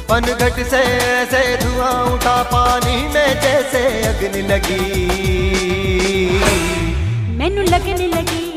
पनघट से ऐसे धुआं उठा, पानी में जैसे अग्नि लगी, मैनू लगने लगी।